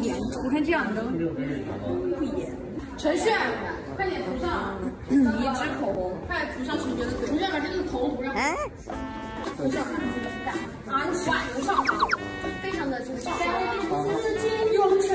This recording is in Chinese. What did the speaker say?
严，涂成这样都不严。 陈炫，快点涂上一支口红， 快涂上陈珏的嘴，涂上把这个头涂上。哎，涂上啊，哇，涂上，非常的这个。